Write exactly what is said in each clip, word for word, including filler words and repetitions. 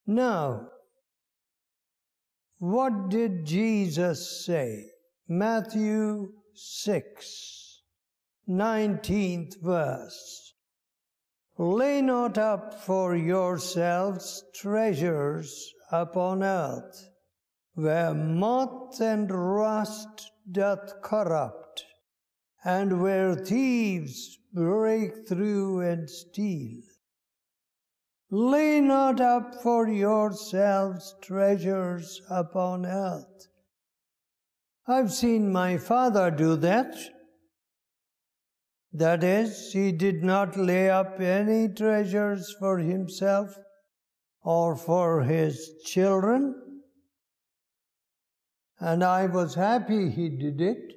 Now, what did Jesus say? Matthew six, nineteenth verse. Lay not up for yourselves treasures upon earth, where moth and rust doth corrupt, and where thieves break through and steal. Lay not up for yourselves treasures upon earth. I've seen my father do that. That is, he did not lay up any treasures for himself or for his children. And I was happy he did it.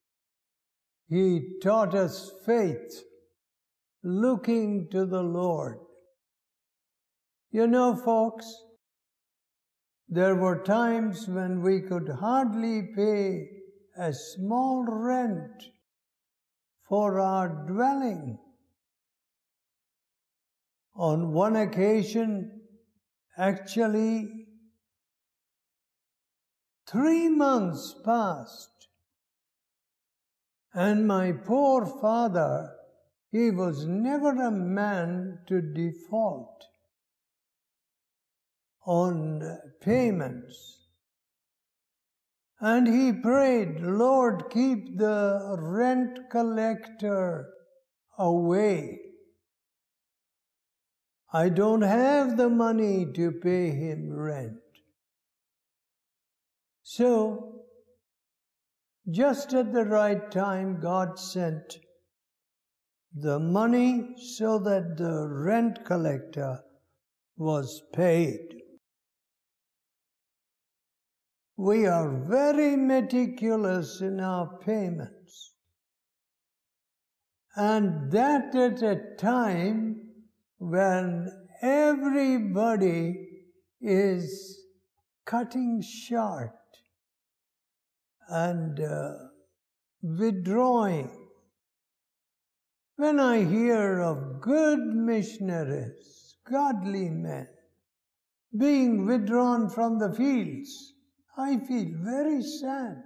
He taught us faith, looking to the Lord. You know, folks, there were times when we could hardly pay a small rent for our dwelling. On one occasion, actually, three months passed, and my poor father, he was never a man to default on payments. And he prayed, Lord, keep the rent collector away. I don't have the money to pay him rent. So, just at the right time, God sent the money so that the rent collector was paid. We are very meticulous in our payments. And that at a time when everybody is cutting short and uh, withdrawing. When I hear of good missionaries, godly men, being withdrawn from the fields, I feel very sad.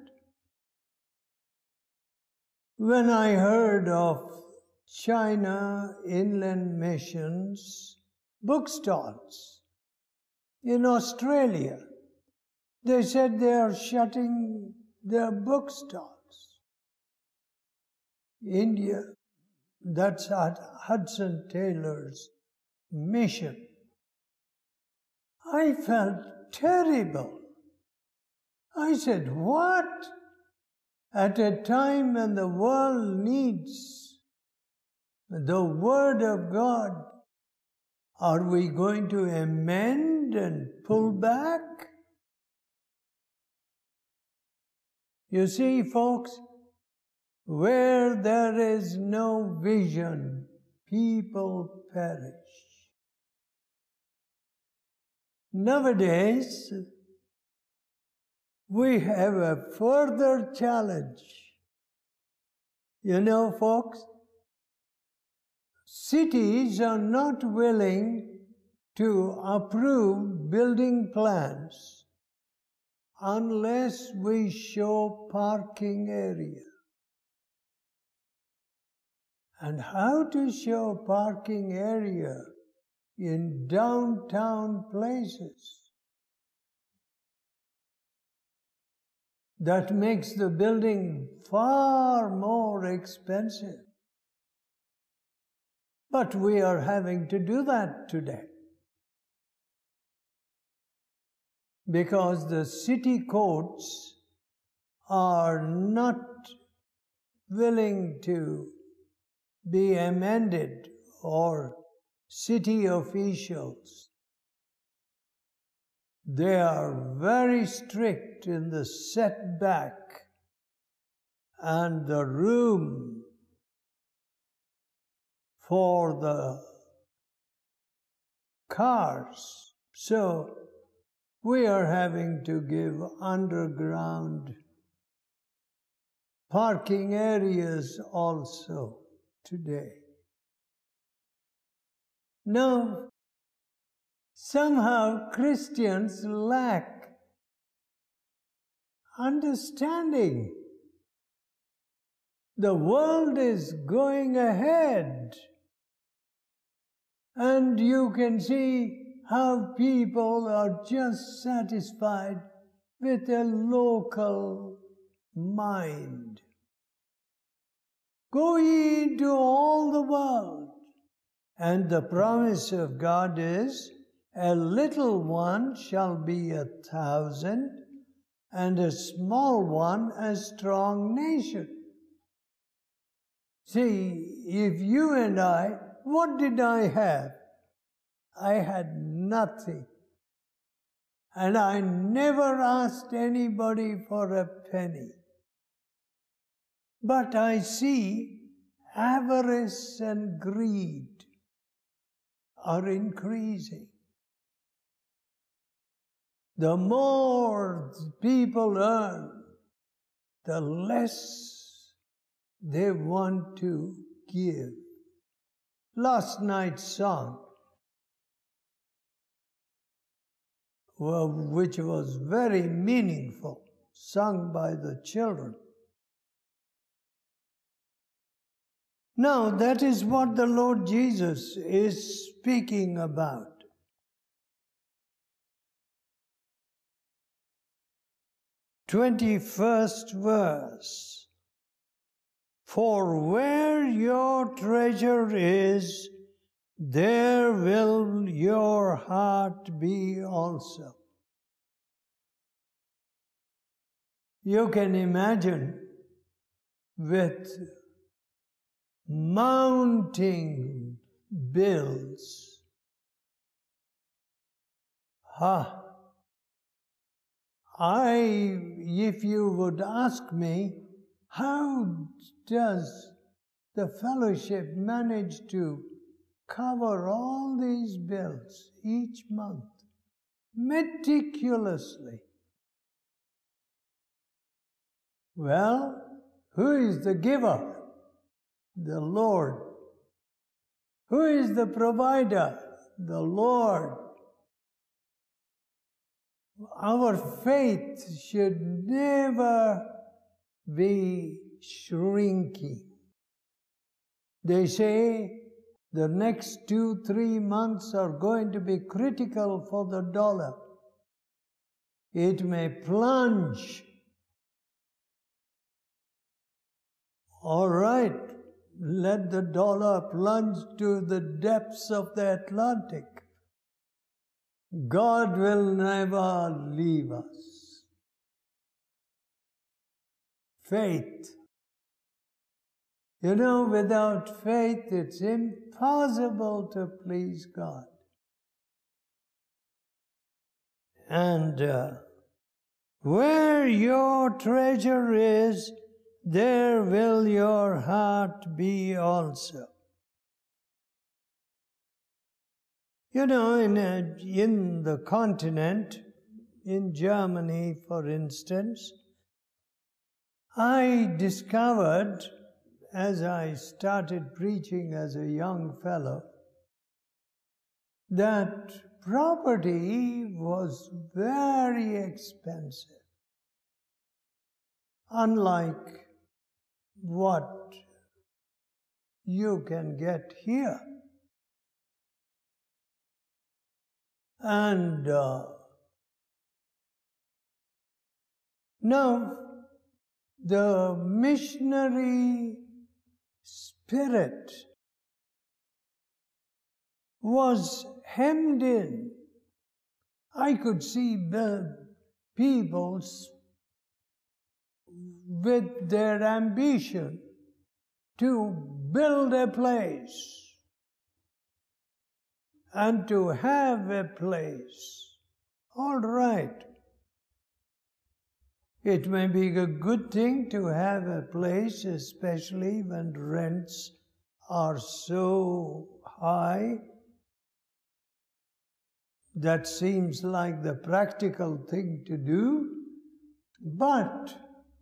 When I heard of China Inland Missions bookstores in Australia, they said they are shutting their bookstores. India, that's Hudson Taylor's mission. I felt terrible. I said, what? At a time when the world needs the Word of God, are we going to amend and pull back? You see, folks, where there is no vision, people perish. Nowadays, we have a further challenge. You know, folks, cities are not willing to approve building plans unless we show parking area. And how to show parking area in downtown places? That makes the building far more expensive. But we are having to do that today, because the city courts are not willing to be amended, or city officials. They are very strict in the setback and the room for the cars. So we are having to give underground parking areas also today. Now, Somehow Christians lack understanding. The world is going ahead, and you can see how people are just satisfied with a local mind. Go ye into all the world. And the promise of God is, a little one shall be a thousand, and a small one a strong nation. See, if you and I, what did I have? I had nothing. And I never asked anybody for a penny. But I see avarice and greed are increasing. The more people earn, the less they want to give. Last night's song, well, which was very meaningful, sung by the children. Now, that is what the Lord Jesus is speaking about. twenty-first verse. For where your treasure is, there will your heart be also. You can imagine with mounting bills. Ha! I, if you would ask me, how does the fellowship manage to cover all these bills each month meticulously? Well, who is the giver? The Lord. Who is the provider? The Lord. Our faith should never be shrinking. They say the next two, three months are going to be critical for the dollar. It may plunge. All right, let the dollar plunge to the depths of the Atlantic. God will never leave us. Faith. You know, without faith, it's impossible to please God. And uh, where your treasure is, there will your heart be also. You know, in, a, in the continent, in Germany, for instance, I discovered, as I started preaching as a young fellow, that property was very expensive, unlike what you can get here. And uh, now the missionary spirit was hemmed in. I could see people with their ambition to build a place and to have a place. All right. It may be a good thing to have a place, especially when rents are so high. That seems like the practical thing to do. But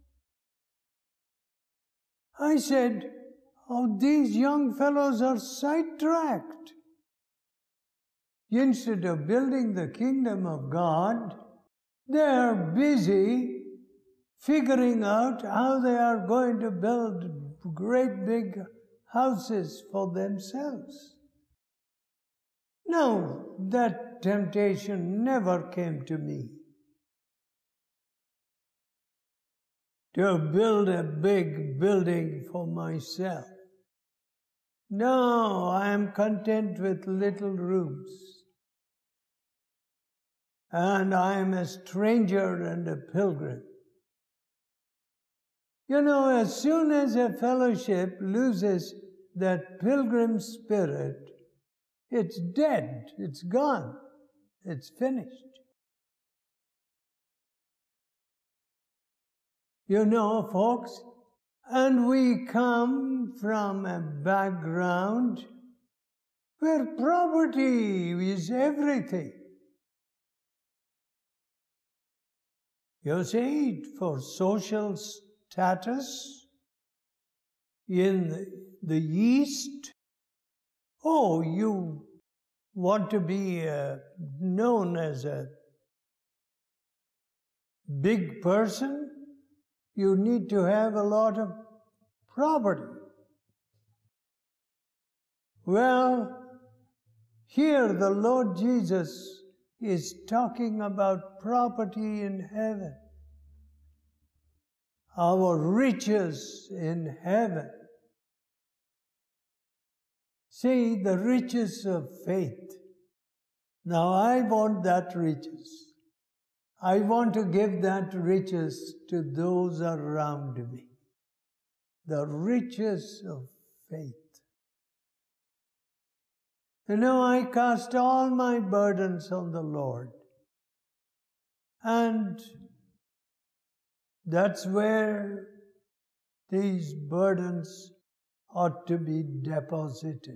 I said, oh, these young fellows are sidetracked. instead of building the kingdom of God, they are busy figuring out how they are going to build great big houses for themselves. No, that temptation never came to me. To build a big building for myself. No, I am content with little rooms. And I am a stranger and a pilgrim. You know, as soon as a fellowship loses that pilgrim spirit, it's dead, it's gone, it's finished. You know, folks, and we come from a background where property is everything. You see, for social status in the East, oh, you want to be uh, known as a big person, you need to have a lot of property. Well, here the Lord Jesus is talking about property in heaven, our riches in heaven. See, the riches of faith. Now I want that riches. I want to give that riches to those around me. The riches of faith. You know, I cast all my burdens on the Lord. And that's where these burdens ought to be deposited.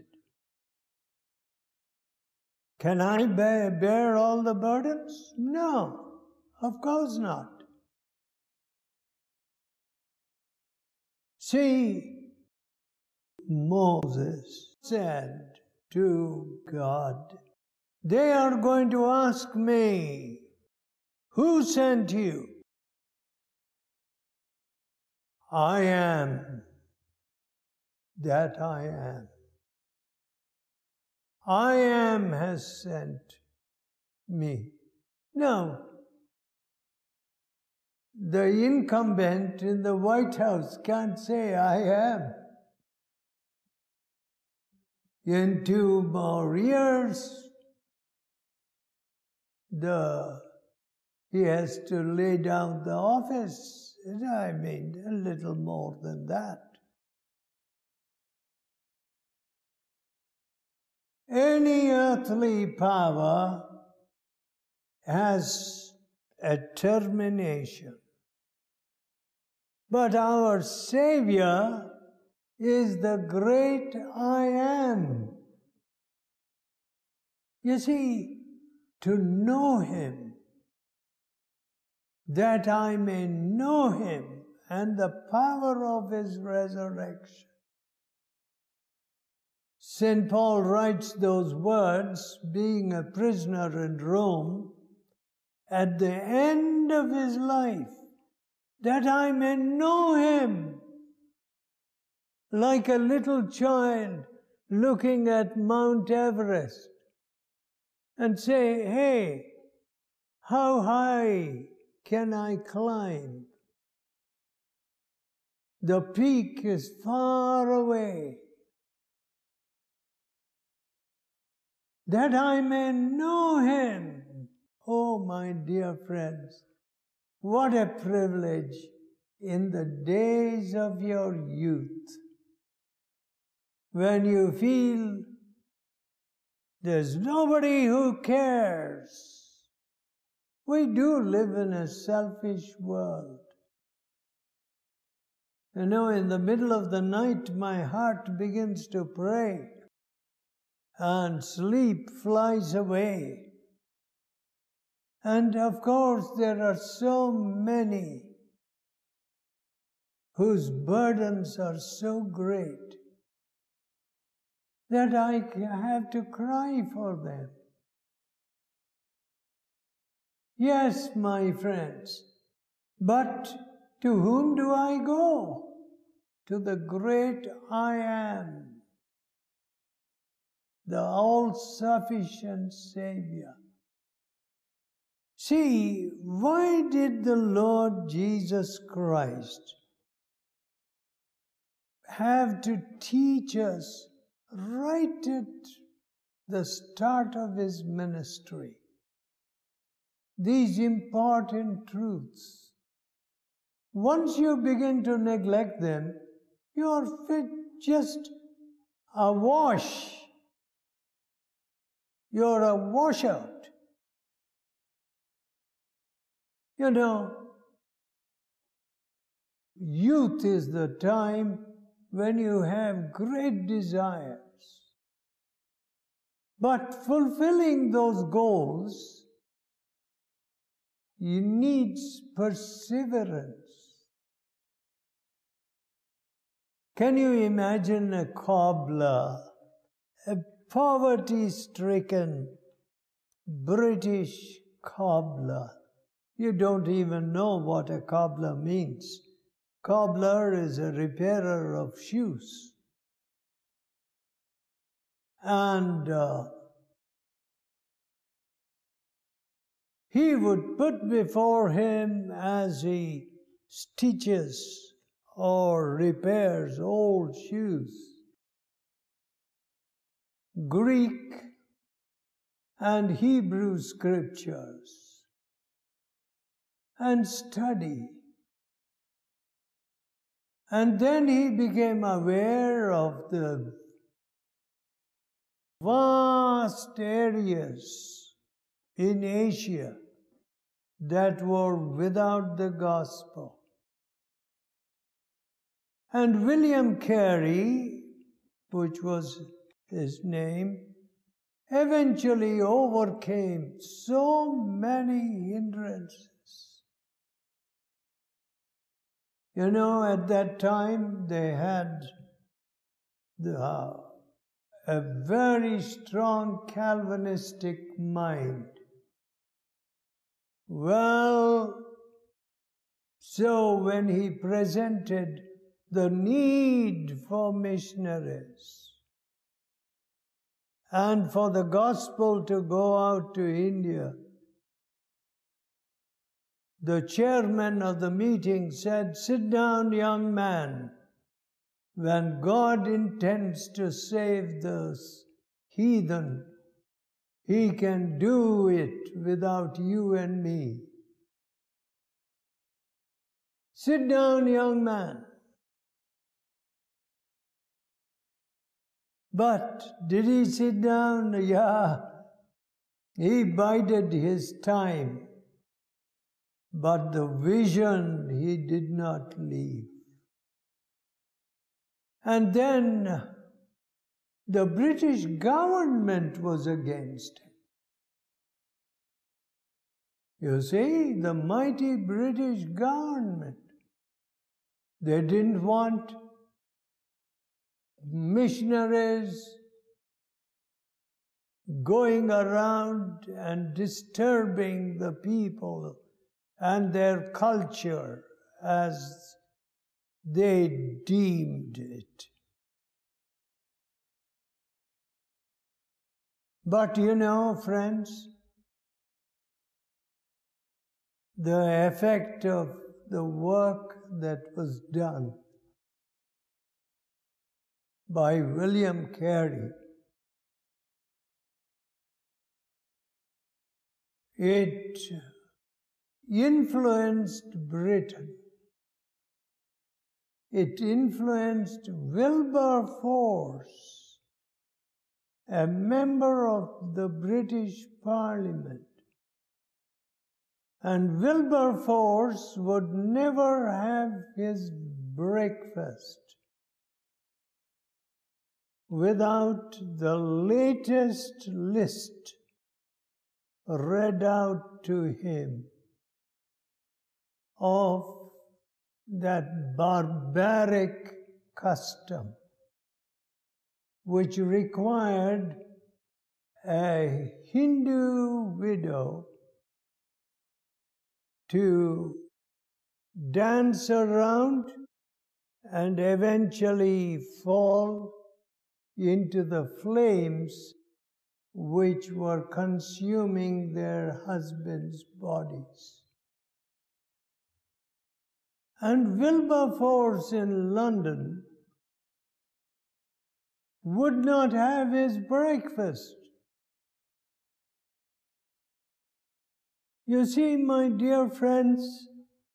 Can I bear, bear all the burdens? No. Of course not. See, Moses said to God, they are going to ask me, who sent you? I am that I am. I am has sent me. No. The incumbent in the White House can't say, I am. In two more years, the, he has to lay down the office. I mean, a little more than that. Any earthly power has a termination. But our Savior is the great I am. You see, to know Him, that I may know Him and the power of His resurrection. Saint Paul writes those words, being a prisoner in Rome, at the end of his life, that I may know Him, like a little child looking at Mount Everest and say, hey, how high can I climb? The peak is far away. That I may know Him. Oh, my dear friends, what a privilege in the days of your youth, when you feel there's nobody who cares. We do live in a selfish world. You know, in the middle of the night, my heart begins to pray, and sleep flies away. And of course, there are so many whose burdens are so great that I have to cry for them. Yes, my friends, but to whom do I go? To the great I Am, the all-sufficient Savior. See, why did the Lord Jesus Christ have to teach us right at the start of His ministry these important truths? Once you begin to neglect them, you are fit just awash. You're a washout. You know, youth is the time when you have great desires. But fulfilling those goals, you need perseverance. Can you imagine a cobbler, a poverty-stricken British cobbler? You don't even know what a cobbler means. Cobbler is a repairer of shoes. And uh, he would put before him, as he stitches or repairs old shoes, Greek and Hebrew scriptures, and study. And then he became aware of the vast areas in Asia that were without the gospel. And William Carey, which was his name, eventually overcame so many hindrances. You know, at that time they had the, uh, a very strong Calvinistic mind. Well, so when he presented the need for missionaries and for the gospel to go out to India, the chairman of the meeting said, "Sit down, young man. When God intends to save the heathen, He can do it without you and me. Sit down, young man." But did he sit down? Yeah. He bided his time. But the vision he did not leave. And then the British government was against him. You see, the mighty British government. They didn't want missionaries going around and disturbing the people and their culture as they deemed it. But you know, friends, the effect of the work that was done by William Carey, it influenced Britain. It influenced Wilberforce, a member of the British Parliament. And Wilberforce would never have his breakfast without the latest list read out to him of that barbaric custom which required a Hindu widow to dance around and eventually fall into the flames which were consuming their husbands' bodies. And Wilberforce in London would not have his breakfast. You see, my dear friends,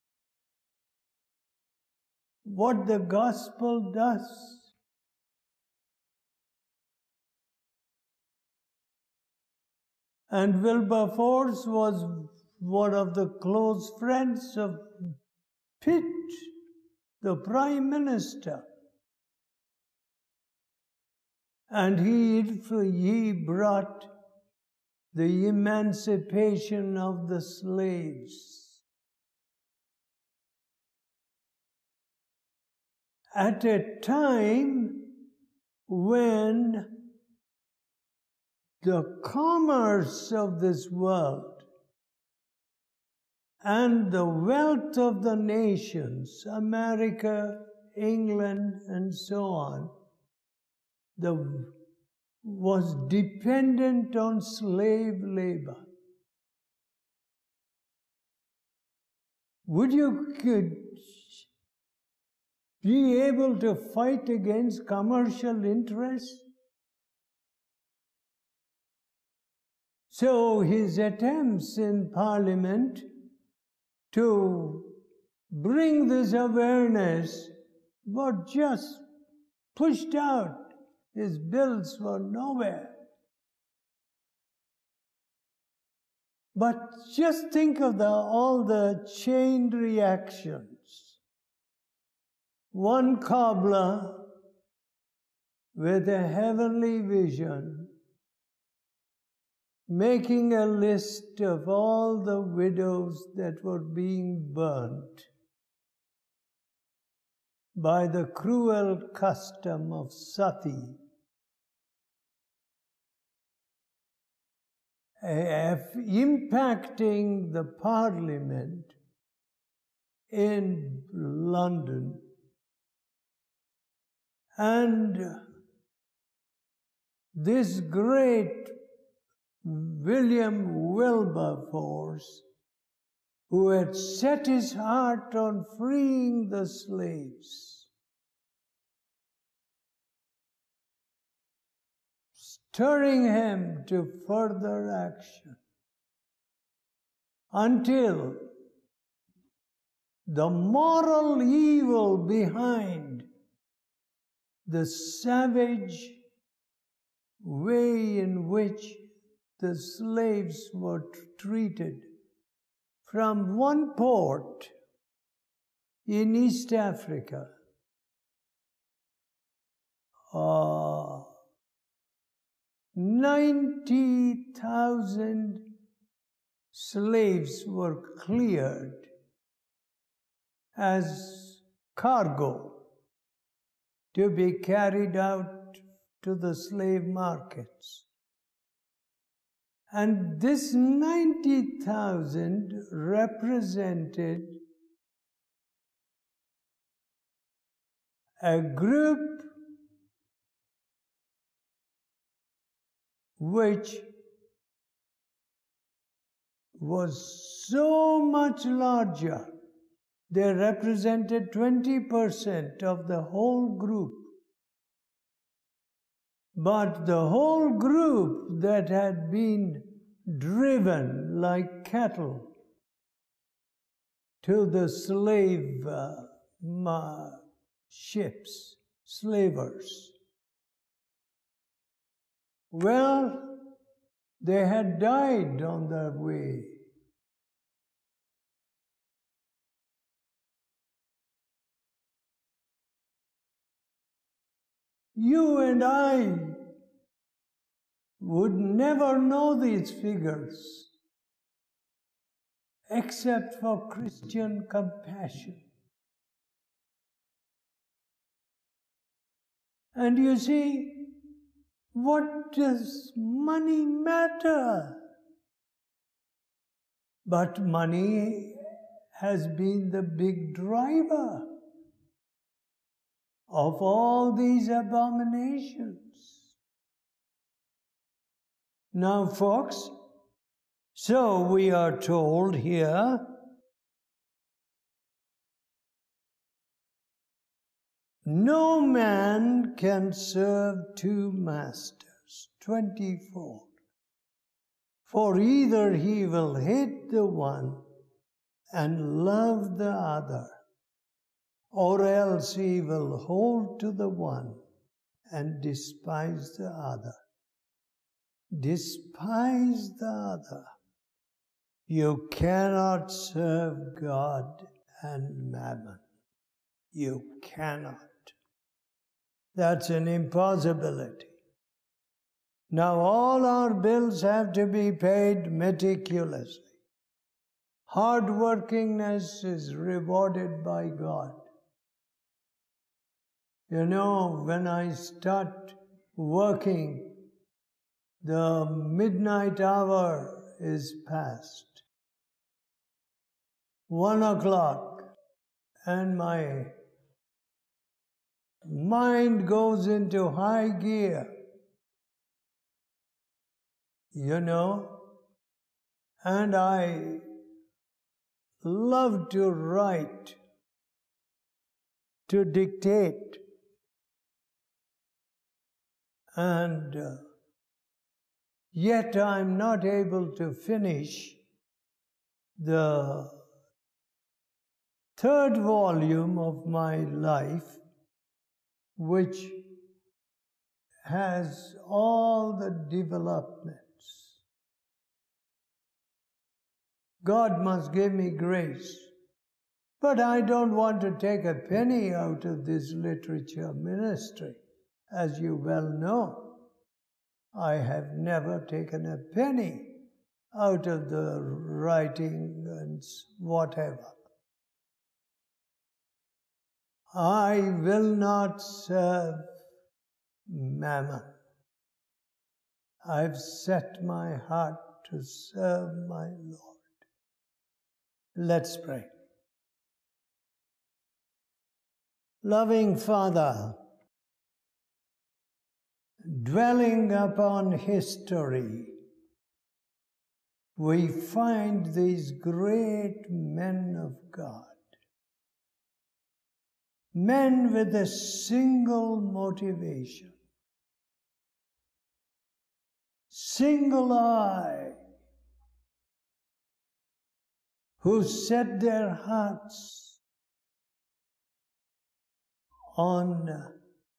what the gospel does. And Wilberforce was one of the close friends of Pitt, the Prime Minister. And he, he brought the emancipation of the slaves. At a time when the commerce of this world and the wealth of the nations, America, England, and so on, the, was dependent on slave labor. Would you could be able to fight against commercial interests? So his attempts in Parliament to bring this awareness were just pushed out. His bills were nowhere. But just think of the, all the chain reactions. One cobbler with a heavenly vision making a list of all the widows that were being burnt by the cruel custom of sati, impacting the Parliament in London. And this great William Wilberforce, who had set his heart on freeing the slaves, stirring him to further action until the moral evil behind the savage way in which the slaves were treated from one port in East Africa. Uh, ninety thousand slaves were cleared as cargo to be carried out to the slave markets. And this ninety thousand represented a group which was so much larger. They represented twenty percent of the whole group. But the whole group that had been driven like cattle to the slave uh, ships, slavers, well, they had died on their way. You and I would never know these figures except for Christian compassion. And you see, what does money matter? But money has been the big driver of all these abominations. Now, folks, so we are told here, no man can serve two masters, twenty-four. For either he will hate the one and love the other, or else he will hold to the one and despise the other. Despise the other. You cannot serve God and mammon. You cannot. That's an impossibility. Now all our bills have to be paid meticulously. Hardworkingness is rewarded by God. You know, when I start working, the midnight hour is past. One o'clock, and my mind goes into high gear. You know, and I love to write, to dictate, and uh, yet I'm not able to finish the third volume of my life, which has all the developments. God must give me grace. But I don't want to take a penny out of this literature ministry. As you well know, I have never taken a penny out of the writing and whatever. I will not serve mammon. I've set my heart to serve my Lord. Let's pray. Loving Father, dwelling upon history, we find these great men of God. Men with a single motivation, single eye, who set their hearts on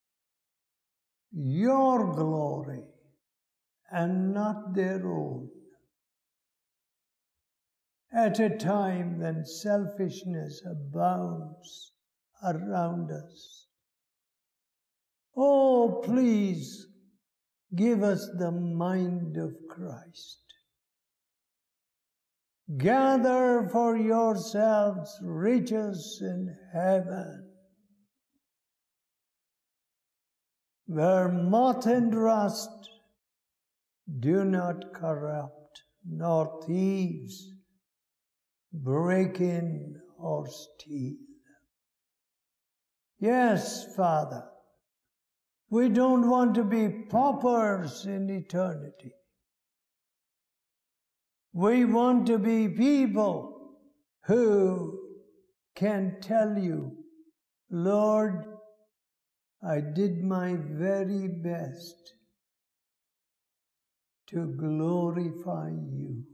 your glory and not their own. At a time when selfishness abounds around us. Oh, please give us the mind of Christ. Gather for yourselves riches in heaven, where moth and rust do not corrupt, nor thieves break in or steal. Yes, Father, we don't want to be paupers in eternity. We want to be people who can tell you, Lord, I did my very best to glorify you.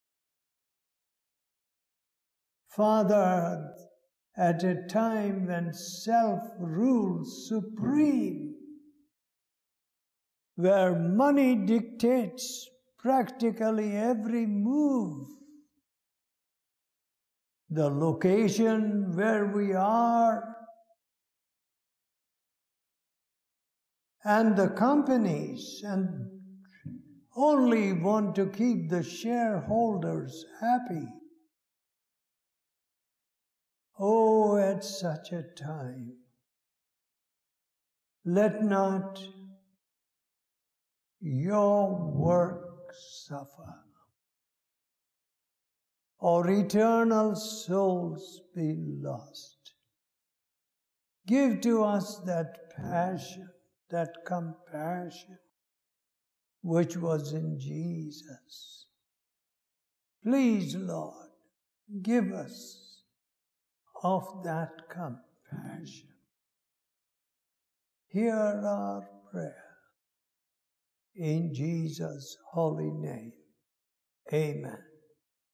Father, at a time when self rules supreme, where money dictates practically every move, the location where we are, and the companies, and only want to keep the shareholders happy. Oh, at such a time, let not your work suffer. or eternal souls be lost. Give to us that passion, that compassion, which was in Jesus. Please, Lord, give us of that compassion. Hear our prayer. In Jesus' holy name, amen.